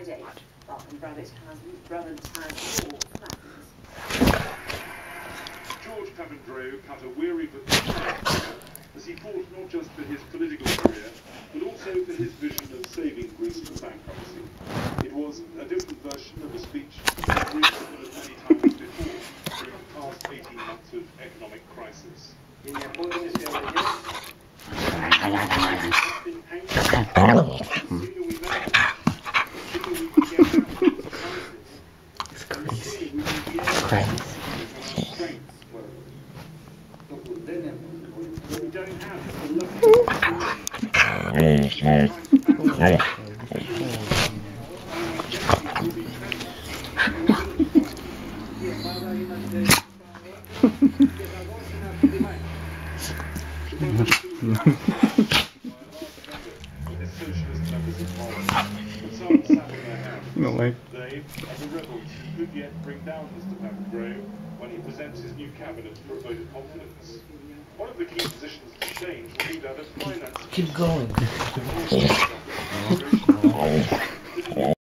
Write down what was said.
Friday. Barton Brothers has more plans. George Papandreou cut a weary but career as he fought not just for his political career, but also for his vision of saving Greece from bankruptcy. It was a different version of a speech that Greece had heard many times before during the past 18 months of economic crisis. No way. They, as the rebels, could yet bring down Mr. Papandreou when he presents his new cabinet for a vote of confidence. One of the key positions to change will be that of finance. Keep going.